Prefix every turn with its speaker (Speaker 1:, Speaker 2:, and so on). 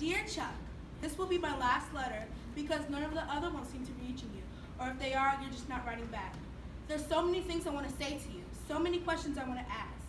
Speaker 1: Dear Chuck, this will be my last letter because none of the other ones seem to be reaching you. Or if they are, you're just not writing back. There's so many things I want to say to you, so many questions I want to ask.